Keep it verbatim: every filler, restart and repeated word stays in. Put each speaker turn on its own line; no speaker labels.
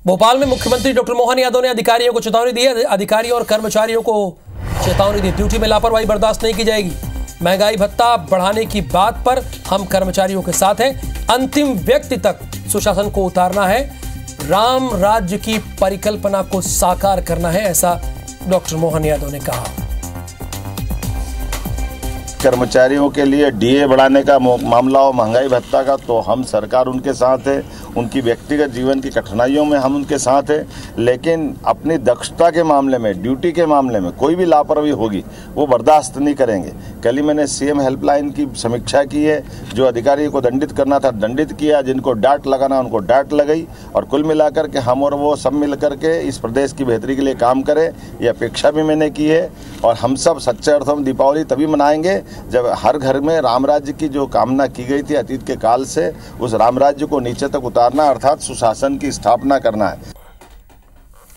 भोपाल में मुख्यमंत्री डॉक्टर मोहन यादव ने अधिकारियों को चेतावनी दी है। अधिकारियों और कर्मचारियों को चेतावनी दी, ड्यूटी में लापरवाही बर्दाश्त नहीं की जाएगी। महंगाई भत्ता बढ़ाने की बात पर हम कर्मचारियों के साथ हैं, अंतिम व्यक्ति तक सुशासन को उतारना है, राम राज्य की परिकल्पना को साकार करना है, ऐसा डॉक्टर मोहन यादव ने कहा।
कर्मचारियों के लिए डीए बढ़ाने का मामला हो, महंगाई भत्ता का, तो हम सरकार उनके साथ है। उनकी व्यक्तिगत जीवन की कठिनाइयों में हम उनके साथ हैं, लेकिन अपनी दक्षता के मामले में, ड्यूटी के मामले में कोई भी लापरवाही होगी वो बर्दाश्त नहीं करेंगे। कल ही मैंने सीएम हेल्पलाइन की समीक्षा की है। जो अधिकारी को दंडित करना था दंडित किया, जिनको डांट लगाना उनको डांट लगाई, और कुल मिलाकर के हम और वो सब मिल करके इस प्रदेश की बेहतरी के लिए काम करें, ये अपेक्षा भी मैंने की है। और हम सब सच्चे अर्थों में दीपावली तभी मनाएंगे जब हर घर में राम राज्य की जो कामना की गई थी अतीत के काल से, उस राम राज्य को नीचे तक उतारना अर्थात सुशासन की स्थापना करना है।